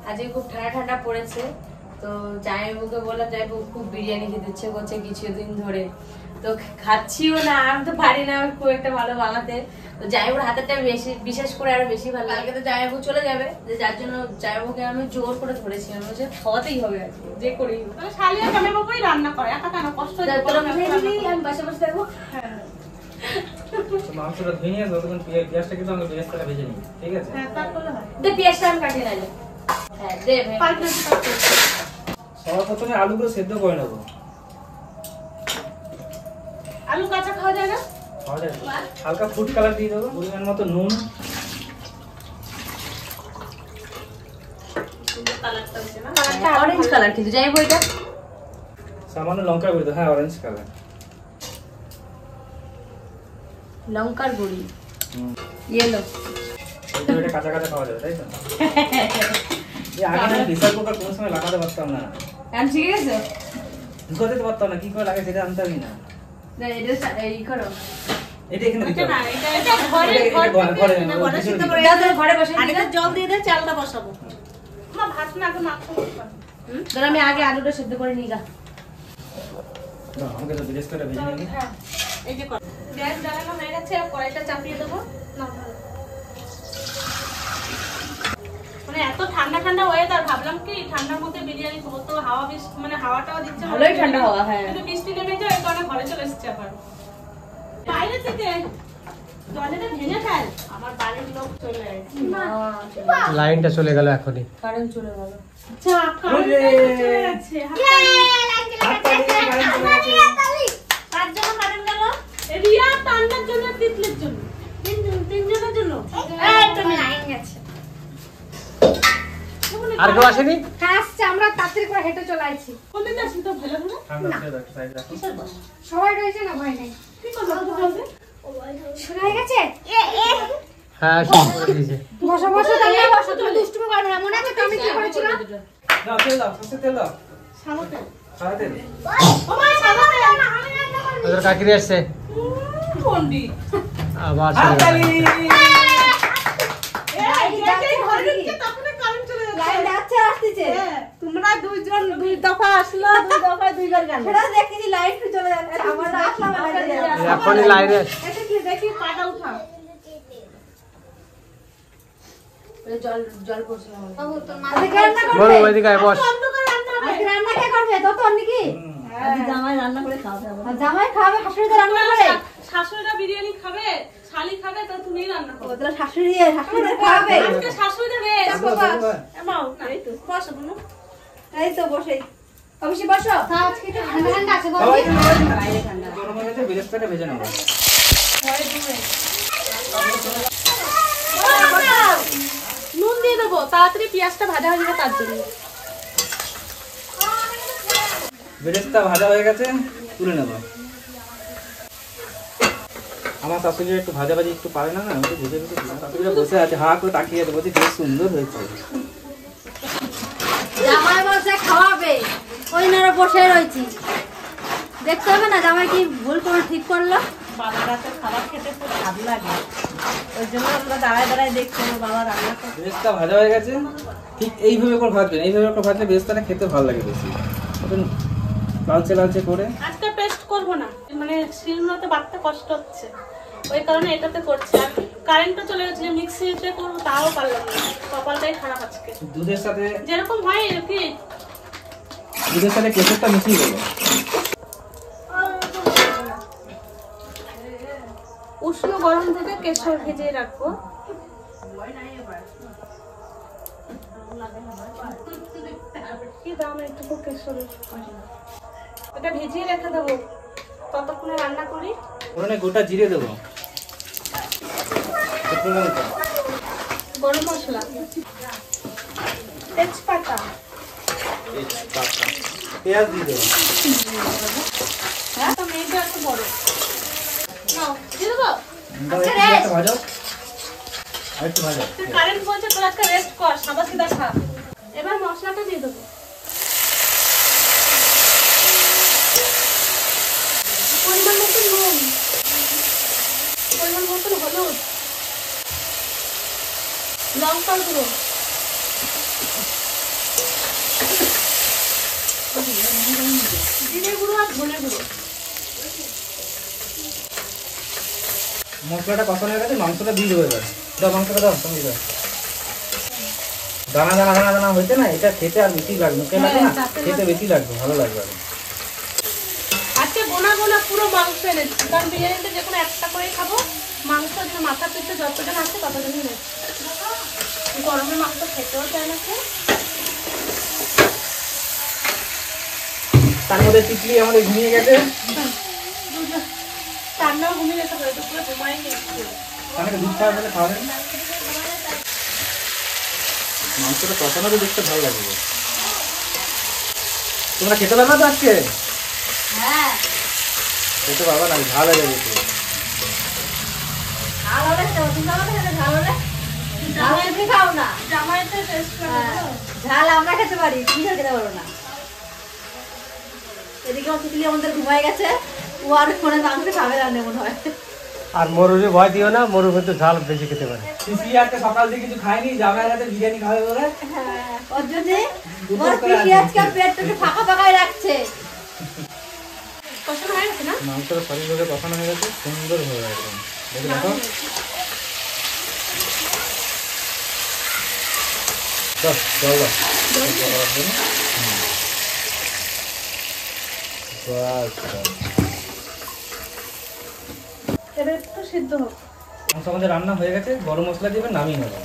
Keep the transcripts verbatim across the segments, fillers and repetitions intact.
আজকে খুব ঠান্ডা ঠান্ডা পড়েছে, তো জামাইবাবুকে বললাম জামাইবাবু খুব বিরিয়ানি খেতে ইচ্ছে করছে কিছুদিন ধরে, তো খাচ্ছিও না। আমি তো পারি না খুব একটা ভালো বানাতে, তো জামাইবাবুর হাতেরটা বেশি বিশেষ করে আরো বেশি ভালো লাগে। তো জামাইবাবু চলে যাবে, যার জন্য জামাইবাবুকে আমি জোর করে ধরেছিলাম যে খাওয়াতেই হবে আর কি, যে করেই শালিয়া জামাইবাবুই রান্না করে, একা কেন কষ্ট হচ্ছে। আমি বাসা বসে থাকবো। মাংসটা ধুয়ে নিয়ে যতক্ষণ পেঁয়াজটা কিন্তু আমি পেঁয়াজটা ভেজে নিই, ঠিক আছে? হ্যাঁ তারপরে হয়। দে পেঁয়াজটা আমি কাটিয়ে নিলাম। হ্যাঁ দে ভাই। সবার প্রথমে আলুগুলো সেদ্ধ করে নেবো। আলু কাঁচা খাওয়া যায় না? খাওয়া যায়। হালকা ফুড কালার দিয়ে দেবো, পরিমাণ মতো নুন। কালারটা হচ্ছে না, কালারটা অরেঞ্জ কালার কিন্তু যাই বইটা। সামান্য লঙ্কা গুঁড়ো, হ্যাঁ অরেঞ্জ কালার। লঙ্কার গুঁড়ি, ইয়েলো। এটা কাঁচা কাঁচা খাওয়া যাবে, তাই তো? এই আগে আমি প্রেসার কুকার কোনো সময় লাগাতে পারতাম না। আমি শিখে গেছো? ঢুকাতে পারতাম না, কি করে লাগে সেটা জানতামই না। না এটা এই করো। এটা এখানে দিতে এটা না, হবে। এটা এটা ঘরে ঘরে ঘরে না ঘরে সিদ্ধ করে দাও দাও ঘরে বসে আগে জল দিয়ে দে, চালটা বসাবো। মা ভাত না আগে মাখো। হুম ধর আমি আগে আলুটা সিদ্ধ করে নিই গা। দাও আমাকে তো পেঁয়াজটা ভেজে নিই। হ্যাঁ এই যে কর। গ্যাস জ্বালানো হয়ে গেছে, আর কড়াইটা চাপিয়ে দেবো। না ভালো। মানে এত ঠান্ডা ঠান্ডা ওয়েদার, ভাবলাম কি ঠান্ডার মধ্যে বিরিয়ানি খাবো, তো হাওয়া বেশ মানে হাওয়াটাও দিচ্ছে, ভালোই ঠান্ডা হাওয়া। হ্যাঁ কিন্তু বৃষ্টি নেমে যায়, এই কারণে ঘরে চলে এসেছে আবার। বাইরে থেকে জলেটা ভেঙে ফেল, আমার বাড়ির লোক চলে আসছে। লাইনটা চলে গেল এখনই। কারেন্ট চলে গেল। আচ্ছা কারেন্ট চলে যাচ্ছে। কার জন্য কারেন্ট গেল? রিয়া টান্ডার জন্য, তিতলির জন্য, তিনজন তিনজনের জন্য। এই তো লাইন গেছে। আর কেউ আসেনি? আসছে, আমরা তাড়াতাড়ি করে হেঁটে চলে আইছি। কোনদিন যাচ্ছি তো ভালো ভালো। ঠান্ডা হচ্ছে একটু সাইড রাখো। কিসের বস? সবাই রয়েছে না, ভয় নাই। কি করবো তো বলবে? শোনা হয়ে গেছে? হ্যাঁ শুরু করে দিয়েছে। বসো বসো, তাহলে বসো, তুমি দুষ্টুমি করবে না। মনে আছে তো আমি কি করেছিলাম? দাও তেল দাও, সরষের তেল দাও। সামনে। সাদা তেল। ও মা সামনে না, আমি রান্না করব। ওদের কাকিরি আসছে কোনডি? আবার চলে গেল। হাততালি। এই দেখে ঘরে ঢুকছে, তারপরে কারেন্ট চলে যাচ্ছে। লাইন যাচ্ছে আসছে। তোমরা দুইজন দুই দফা আসলো, দুই দফা দুইবার গেল। সেটা দেখেছি লাইন চলে যাচ্ছে। আমরা আসলাম না। এখনই লাইনে এটা কি দেখি পাটা উঠা। জল জল পড়ছে না। বাবু তোর মা আজকে রান্না বলো করবে? ওইদিকে আয়, বস। বন্ধ করে রান্না হবে। আজকে রান্না কে করবে? তো তোর নাকি? আজ জামাই রান্না করে খাওয়াবে। আর জামাই খাবে, শাশুড়ি তো রান্না করে। শাশুড়িরা বিরিয়ানি খাবে, শালি খাবে, তো তুমি রান্না করো। ওদের শাশুড়ি শাশুড়ি খাবে। আজকে শাশুড়িদের রেস্ট। এমাও এই তো বসো বোন। এই তো বসেই। অবশ্যই বসো। আজকে তো ঠান্ডা ঠান্ডা আছে বল। বাইরে ঠান্ডা। গরম হয়ে গেছে, পেঁয়াজটা ভেজে নেবো। নুন দিয়ে দেবো, তাড়াতাড়ি পেঁয়াজটা ভাজা হয়ে যাবে তার জন্য। পেঁয়াজটা ভাজা হয়ে গেছে, তুলে নেব। আমার শাশুড়ি একটু ভাজা ভাজি একটু পারে না, না আমি তো ভেজে ভেজে দিলাম। শাশুড়িরা বসে আছে, হা করে তাকিয়ে আছে, বলছি বেশ সুন্দর হয়েছে। জামাই বসে খাওয়াবে, ওই নারা বসে রয়েছি। দেখতে হবে না জামাই কি ভুল করে ঠিক করলো। বাবার হাতে খাবার খেতে খুব ভালো লাগে, ওই জন্য আমরা দাঁড়ায় দাঁড়ায় দেখছি আমার বাবা রান্না করে। পেঁয়াজটা ভাজা হয়ে গেছে, ঠিক এইভাবে করে ভাজবেন, এইভাবে করে ভাজলে পেঁয়াজটা খেতে ভালো লাগে বেশি। এখন লালচে লালচে করে। আজকে পেস্ট করব না, মানে শিলনোড়াতে বাটতে কষ্ট হচ্ছে, ওই কারণে এটাতে করছি। আর কারেন্টও চলে গেছে, মিক্সিতে করবো তাও পারলাম না, কপালটাই খারাপ আজকে। দুধের সাথে যেরকম হয় কি দুধের সাথে কেশরটা মিশিয়ে দেবো। উষ্ণ গরম থেকে কেশর ভেজে রাখবো। কি দাম একটু কেশর, এটা ভেজিয়ে রেখে দেবো, ততক্ষণে রান্না করি। ওখানে গোটা জিরে দেবো, গরম মশলা, তেজপাতা, পেঁয়াজ দিয়ে দেবো। হ্যাঁ তো মেয়েটা একটু বড় নাও দিয়ে দেবো। ভাজো আর একটু ভাজো। তুই কারেন্ট বলছে তোর একটা রেস্ট কর, সাদা সিধা খা। এবার মশলাটা দিয়ে দেবো, পরিমাণ মতো নুন, পরিমাণ মতো হলুদ, লঙ্কার গুঁড়ো, জিরে গুঁড়ো আর ধনে গুঁড়ো। মশলাটা কষানো হয়ে গেছে, মাংসটা দিয়ে দেবো এবার। দাও মাংসটা দাও, তুমি দাও। দানা দানা দানা দানা হয়েছে না, এটা খেতে আর বেশি লাগবে, মুখে লাগবে না, খেতে বেশি লাগবে, ভালো লাগবে। আজকে গোনা গোনা পুরো মাংস এনেছি, কারণ বিরিয়ানিতে যে কোনো একটা করেই খাবো। মাংস যে মাথা পিঠে যতজন আছে ততজনই নেই। গরমে মাংস খেতেও চায় না কেউ। তার মধ্যে টিকলি আমাদের ঘুমিয়ে গেছে। ঠান্ডাও ঘুমিয়ে গেছে, পুরো ঘুমাই গেছে। তাহলে দুধ খাওয়া বলে খাওয়াবেন। মাংসটা কষানো তো দেখতে ভালো লাগবে। তোমরা খেতে পারবে তো আজকে? হ্যাঁ খেতে পারবে না, ঝাল হয়ে যাবে। ঝাল হলে খেতে তুমি খাও না, ঝাল হলে ঝাল তুমি খাও না। জামাইতে টেস্ট করে হ্যাঁ, ঝাল আমরা খেতে পারি, তুমি খেতে পারো না। এদিকে অতিথি আমাদের ঘুমায় গেছে, ও আর ফোনে মাংস খাবে না মনে হয়। আর মরুরে ভয় দিও না, মরু কিন্তু ঝাল বেশি খেতে পারে। পিসি আজকে সকাল থেকে কিছু খায়নি, জামাইয়ের হাতে বিরিয়ানি খাবে বলে। হ্যাঁ, ওর জন্যে ওর পিসি আজকে পেটটাকে ফাঁকা ফাঁকাই রাখছে। কষানো হয়ে গেছে না? মাংসটা সঠিকভাবে কষানো হয়ে গেছে, সুন্দর হয়ে গেছে। দেখে দেখো, দাও জল দাও। হুম। বাস, বাস। এটা একটু সিদ্ধ হোক। মাংস আমাদের রান্না হয়ে গেছে, গরম মশলা দিয়ে নামিয়ে নেবো।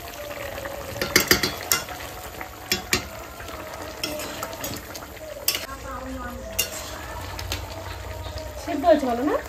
সিদ্ধ হয়েছে বলো না?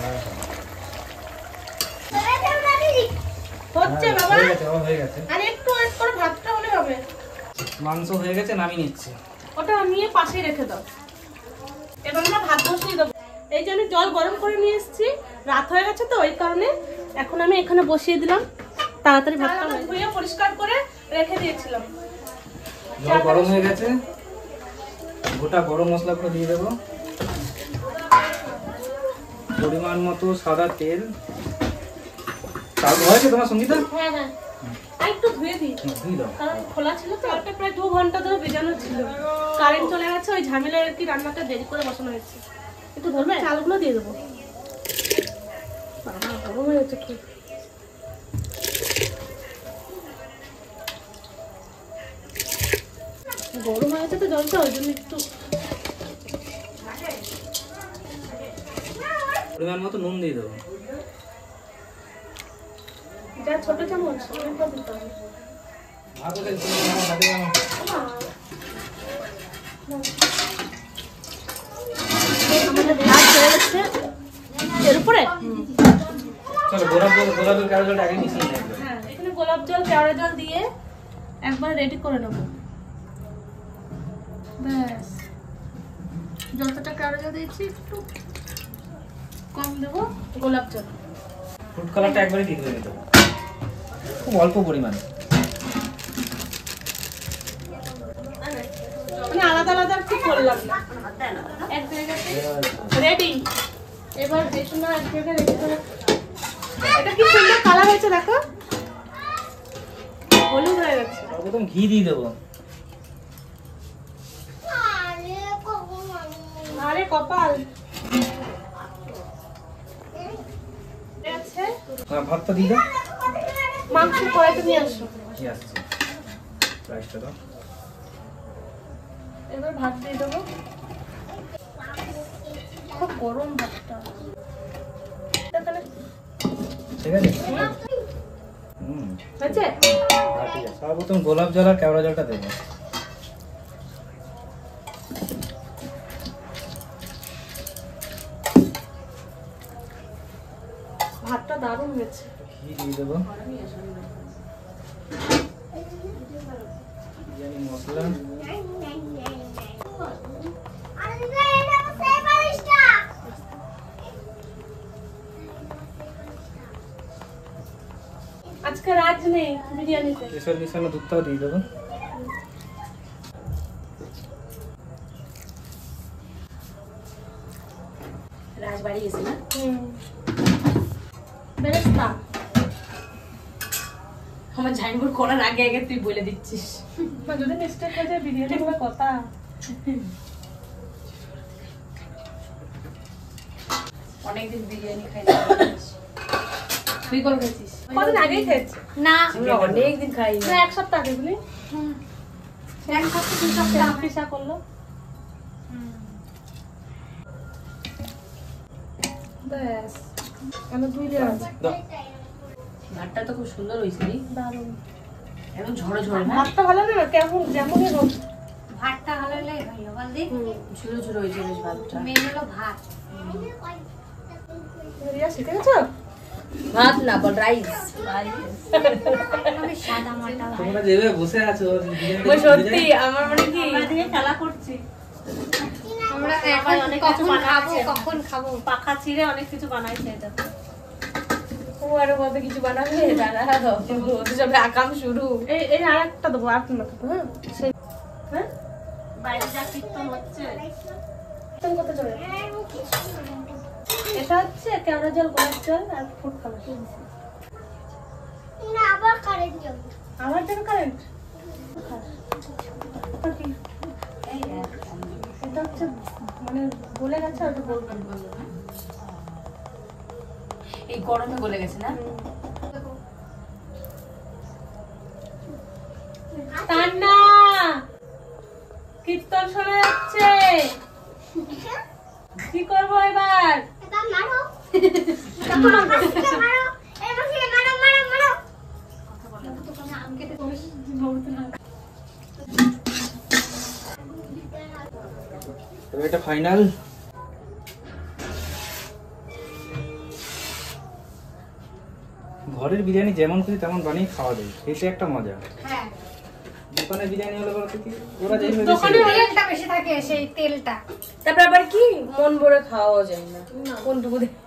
হচ্ছে বাবা, হয়ে গেছে, ও হয়ে গেছে। আর একটু ওয়েট করে ভাতটা হলে হবে। মাংস হয়ে গেছে, নামিয়ে নিচ্ছে। ওটা নিয়ে পাশে রেখে দাও। এবার আমরা ভাত বসিয়ে দেবো। এই যে আমি জল গরম করে নিয়ে এসেছি, রাত হয়ে গেছে তো ওই কারণে এখন আমি এখানে বসিয়ে দিলাম। তাড়াতাড়ি ভাতটা ধুয়ে পরিষ্কার করে রেখে দিয়েছিলাম। জল গরম হয়ে গেছে, গোটা গরম মশলাগুলো দিয়ে দেবো। পরিমাণ মতো সাদা তেল। চাল হয়েছে তোমার সঙ্গীতা? হ্যাঁ হ্যাঁ, আর একটু ধুয়ে দিই, দিয়ে দাও। কারণ খোলা ছিল তো। ওটা প্রায় দু ঘন্টা ধরে ভেজানো ছিল, কারেন্ট চলে গেছে, ওই ঝামেলায় আর কি রান্নাটা দেরি করে বসানো হয়েছে। একটু ধরবে, চালগুলো দিয়ে দেবো। বাবা গরম হয়ে যাচ্ছে খুব। গরম হয়ে গেছে তো জলটা, ওই জন্য একটু পরিমাণ মতো নুন দিয়ে দেবো। যা ছোট চামচ অনেকটা দিতে হবে। আমাদের ভাত হয়ে গেছে এর উপরে। চলো গোলাপ জল, গোলাপ জল কারো জলটা আগে মিশিয়ে নেবো। হ্যাঁ, এখানে গোলাপ জল কেওড়া জল দিয়ে একবার রেডি করে নেবো। ব্যাস, যতটা কেওড়া জল দিয়েছি একটু কম দেবো গোলাপ জল। ফুড কালারটা একবারে দিয়ে দেবো, খুব অল্প পরিমাণে। মানে আলাদা আলাদা কি করলাম না, এক জায়গাতে রেডি। এবার বেশি না, এক জায়গায় রেডি করে। এটা কি সুন্দর কালার হয়েছে দেখো, হলুদ হয়ে গেছে। প্রথম ঘি দিয়ে দেবো। আরে কপাল আছে। হ্যাঁ, ভাতটা দিয়ে দাও। মাংস কড়াইতে নিয়ে আসো। কি আসছে রাইসটা দাও। এবার ভাত দিয়ে দেবো। খুব গরম ভাতটা, এখানে ঠিক আছে। হুম, হয়েছে। হ্যাঁ ঠিক আছে। সর্বপ্রথম গোলাপ জল আর কেওড়া জলটা দেবো। ভাতটা দারুণ হয়েছে। ঘি দিয়ে দেবো। বিরিয়ানি মশলা। আজকে রাজ নেই বিরিয়ানিতে। কেশর মিশানো দুধটাও দিয়ে দেবো। রাজবাড়ি গেছে না? হুম, বেরেস্তা। আমার ঝাইমুর করার আগে আগে তুই বলে দিচ্ছিস। যদি মিস্টেক হয়ে যায় বিরিয়ানি কোনো কথা। অনেকদিন বিরিয়ানি খাই না। তুই কবে খেয়েছিস? কদিন আগেই খেয়েছি। না আমরা অনেকদিন খাই না। না এক সপ্তাহ আগে বুঝলি হুম। এক সপ্তাহ দুই সপ্তাহ হবে। পিসা করলো ব্যাস আমার দুই লেয়ার আছে দাও। ভাতটা তো খুব সুন্দর হয়েছে রে। দারুণ একদম ঝড়ো ঝড়ো না? ভাতটা ভালো না কেমন যেমনই হোক ভাতটা ভালো হলে ভালো বল দি ঝুরো ঝুরো হয়েছে বেশ ভাতটা। মেন হলো ভাত রিয়া শিখে গেছো ভাত না বল রাইস। আমি সাদা মাটা তোমরা যেভাবে বসে আছো বিরিয়ানিটা ওই ভুলে সত্যি যায়। আমার মানে কি আমরা এদিকে খেলা করছি আমরা সবাই এখন অনেক কিছু কখন খাবো বানাচ্ছে। কখন খাবো পাখা ছিঁড়ে অনেক কিছু বানাইছে এটা ও আরো কত কিছু বানাবে দাঁড়া ওদের সব আকাম শুরু। এই এই আরেকটা দেবো আর না তো হ্যাঁ সেই হ্যাঁ বাইরে যা কীর্তন হচ্ছে কীর্তন কত চলে এটা হচ্ছে কেওড়া জল গোলাপ জল আর ফুড কালার না আবার কারেন্ট যাবে আমার জন্য কারেন্ট এটা হচ্ছে মানে বলে গেছে ওটা বলবেন এই গরমে গলে গেছে না? কান্না কীর্তন শোনা যাচ্ছে কি করবো এবার এটা মারো এটা মারো মারো এই মাসে মারো মারো মারো তবে এটা ফাইনাল। ঘরের বিরিয়ানি যেমন খুশি তেমন বানিয়ে খাওয়া যায়, এটা একটা মজা। হ্যাঁ দোকানের বিরিয়ানি হলে বলতে কি ওরা যেভাবে দোকানে দিছে, তেলটা বেশি থাকে সেই তেলটা তারপর আবার কি মন ভরে খাওয়াও যায় না কোনটুকু দে-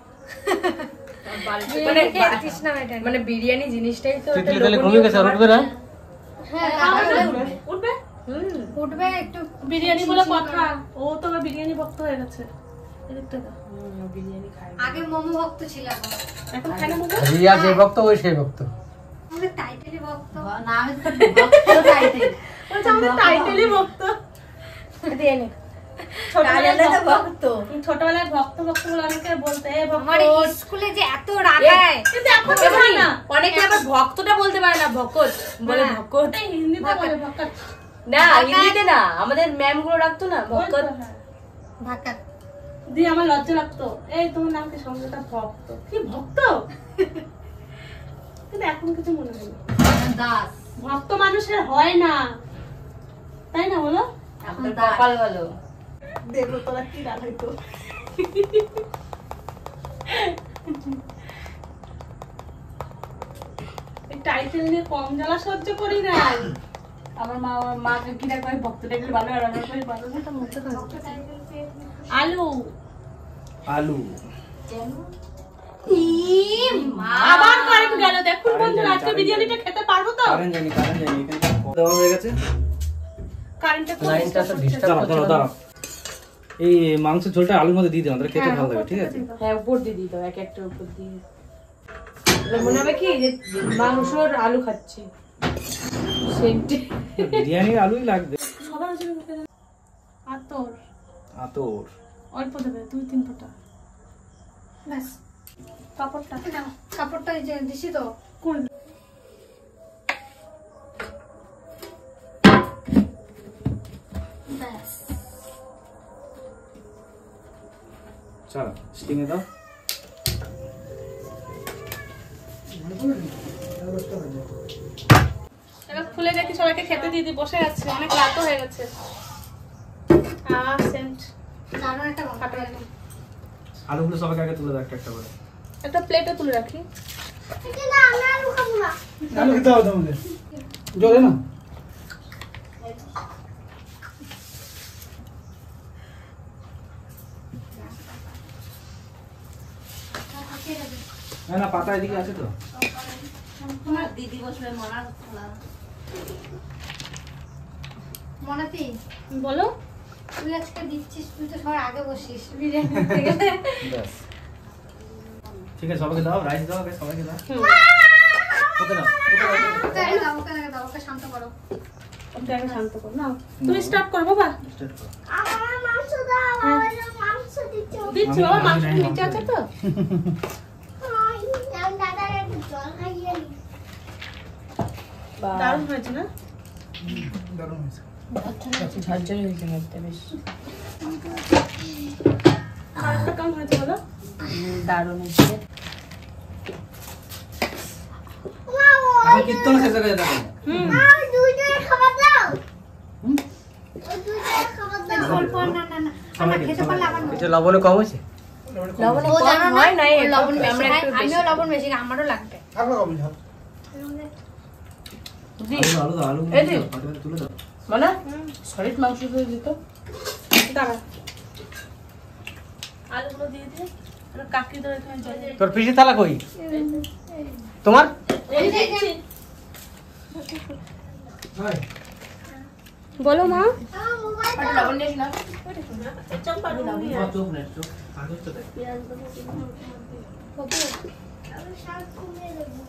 মানে খেয়ে তৃষ্ণা মেটে না। মানে বিরিয়ানি জিনিসটাই তো একটা তিতলি তাহলে লোভনীয় কমে গেছে আর খাবার। উঠবে না? হ্যাঁ তাহলে উঠবে। উঠবে হুম উঠবে একটু বিরিয়ানি বলে কথা ও তো আবার বিরিয়ানি ভক্ত হয়ে গেছে এদিকটা দাও। হুম, বিরিয়ানি খাই না। আগে মোমো ভক্ত ছিলাম এখন খাই না মোমো রিয়া যে ভক্ত ওই সেই ভক্ত। আমাদের টাইটেলই ভক্ত না আমি তো ভক্ত টাইটেল বলছে আমাদের টাইটেলই ভক্ত দিয়ে নে। ছোটবেলায় কালে তো ভক্ত ভক্ত। ছোটবেলায় ভক্ত ভক্ত বলে অনেকে বলতে এ ভক্ত আমার স্কুলে যে এত রাগায় কিন্তু এখন তো এমনই, হয় না অনেকে আবার ভক্তটা বলতে পারে না ভকত বলে হ্যাঁ। ভকত। এই হিন্দিতে বলে ভক্ত না হিন্দিতে না আমাদের ম্যাম গুলো রাখতো না ভকত। ভাকা দিয়ে আমার লজ্জা লাগতো এই তোমার নাম কি সঙ্গীতা ভক্ত কি ভক্ত কিন্তু এখন কিছু মনে নেই দাস ভক্ত মানুষের হয় না তাই না বলো আপনার কপাল ভালো। দেখো তোরা কি রাখাইতো এই টাইটেল নিয়ে কম জ্বালা সহ্য করি না আমার মা আমার মাকে কিনা করে ভক্তটা একটু ভালো আর আমার করে ভালো না। আলু আলু আবার কারেন্ট গেল দেখুন বন্ধুরা আজকে বিরিয়ানিটা খেতে পারবো তো কারেন্ট জানি কারেন্ট জানি এখানে দেওয়া হয়ে গেছে। কারেন্টটা লাইনটা তো ডিস্টার্ব দাঁড়াও করছে দাঁড়াও দাঁড়াও, এই মাংসের ঝোলটা আলুর মধ্যে দিয়ে দিও, আমাদের খেতে ভালো লাগে, ঠিক আছে? হ্যাঁ উপর দিয়ে দিত এক একটা উপর দিয়ে তাহলে মনে হবে কি যে মাংসর আলু খাচ্ছি সেন্টি। বিরিয়ানির আলুই লাগবে। সবার জন্য মুখে দেবে। আর তোর আতর অল্প দেবে দুই তিন ফোঁটা ব্যাস কাপড়টা নাও, কাপড়টা এই যে দিছি তো কোন ব্যাস চলো স্টিমে দাও। এবার খুলে দেখি সবাইকে খেতে দিয়ে দিই বসে আছে অনেক রাতও হয়ে গেছে আহ সেন্ট দারুণ একটা গন্ধ কাটো বেরোয়। আলুগুলো সবাইকে আগে তুলে দাও একটা একটা করে। একটা প্লেটে তুলে রাখি এটা না আমি আলু খাবো না আলু খেতে হবে তোমাদের জলে না। না না পাতা এদিকে আছে তো। দিদি বসবে মনার মনাতি বলো তুই আজকে দিচ্ছিস তুই তো সবার আগে বসিস বিরিয়ানি দিতে গেলে ব্যাস ঠিক আছে, সবাইকে দাও, রাইস দাও, সবাইকে দাও। ওকে দাও, ওকে আগে দাও ওকে আগে দাও ওকে শান্ত করো ওকে আগে শান্ত কর নাও তুমি স্টার্ট করো বাবা স্টার্ট করো। আমার মাংস দাও আমার মাংস মাংস দিচ্ছ দিচ্ছি বাবা, মাংস নিচে আছে তো। হাই নাম দাদার একটু জল খাইয়ে নি দারুণ হয়েছে না? ঝরঝরে হয়েছে একটা বেশ কালারটা কেমন হয়েছে বলো? দারুণ হয়েছে। এখন কীর্তন শেষ হয়ে গেছে মা ওই দুইটার খাবার দাও ওই দুইটার খাবার দাও অল্প না না না আমরা খেতে পারলে আবার এটা লবণে কম হয়েছে? লবণ ও জানো না হয় নাই, ও লবণ বেশি আমরা খায়, একটু বেশি। আমিও লবণ বেশি খাই, আমারও লাগবে। দি, আলু দাও আলু এই যে। তুলে দাও মানে সলিড মাংস দিয়ে দিত। দাঁড়া, আলুগুলো দিয়ে দিয়ে আর কাকি ধরে এখানে জল দিয়ে তোর পিসি থালা কই তোমার? এই যে দিচ্ছি। বলো মা। আমার মোবাইল আর লবণ দিস না। চম্পা নিয়ে তোমার চোখ নেই চোখ কাগজ তো দেখ আমি শাক কমিয়ে দেবো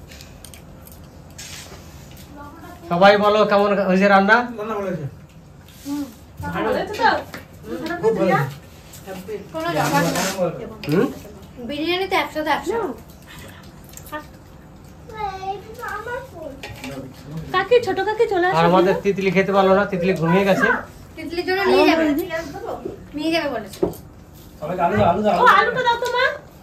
সবাই বলো কেমন হয়েছে রান্না? রান্না বলেছে ভালো হয়েছে তো? খুব ভালো কোনো ব্যাপার না। হুম? বিরিয়ানি তো একসাথে একশো। এটা তো আমার ফোন কাকি, ছোট কাকি চলে আর আসো। আমাদের তিতলি খেতে পারলো না, তিতলি ঘুমিয়ে গেছে। তিতলির জন্য নিয়ে যাবে, নিয়ে যাবে বলেছে। সবাইকে আলু দাও আলু দাও ও আলুটা দাও তো মা।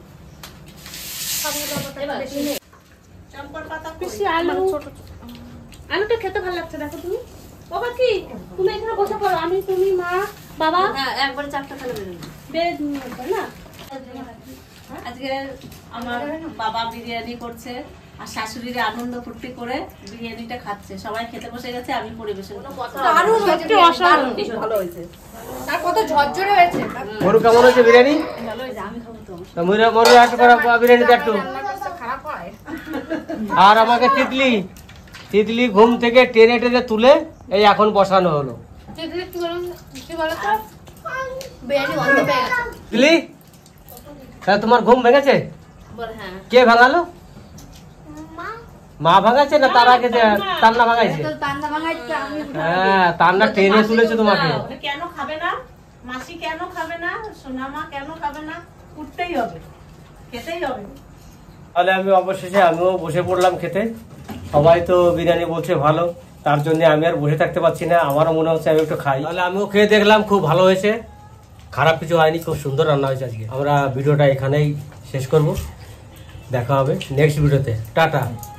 পিসি আলু, আলুটা খেতে ভালো লাগছে দেখো তুমি। ও কাকি, তুমি এখানে বসে পড়ো, আমি তুমি মা বাবা হ্যাঁ, একবারে চারটা খেলে বেরোবে। বেড না। আজকে আমার বাবা বিরিয়ানি করছে আর শাশুড়ির আনন্দ ফুর্তি করে বিরিয়ানিটা খাচ্ছে। সবাই খেতে বসে গেছে, আমি পরিবেশন করছি। দারুণ হয়েছে, সত্যি অসাধারণ। ভালো হয়েছে। আর কত ঝরঝরে হয়েছে। মরু কেমন হয়েছে বিরিয়ানি? ভালো হয়েছে, আমি খাবো তো। তা মরু মরু একটু করে বিরিয়ানি দে একটু। খারাপ হয়। আর আমাকে তিতলি তিতলি ঘুম থেকে টেনে টেনে তুলে এই এখন বসানো হলো। তিতলি কি বলুন, কি বলো তো? বিরিয়ানি গন্ধ পেয়ে গেছে। তিতলি, তাহলে তোমার ঘুম ভেঙেছে? বল হ্যাঁ। কে ভাঙালো? মা মা ভাঙাচ্ছে না তার আগে যে- তান্না ভাঙাইছে? তো তান্না ভাঙাইছে, আমি হ্যাঁ, তান্না টেনে তুলেছে তোমাকে। ওটা কেন খাবে না? মাসি কেন খাবে না? সোনামা কেন খাবে না? উঠতেই হবে, খেতেই হবে। তাহলে আমি অবশেষে আমিও বসে পড়লাম খেতে। সবাই তো বিরিয়ানি বলছে ভালো, তার জন্য আমি আর বসে থাকতে পারছি না, আমারও মনে হচ্ছে আমি একটু খাই। তাহলে আমিও খেয়ে দেখলাম, খুব ভালো হয়েছে, খারাপ কিছু হয়নি, খুব সুন্দর রান্না হয়েছে আজকে। আমরা ভিডিওটা এখানেই শেষ করব, দেখা হবে নেক্সট ভিডিওতে। টাটা।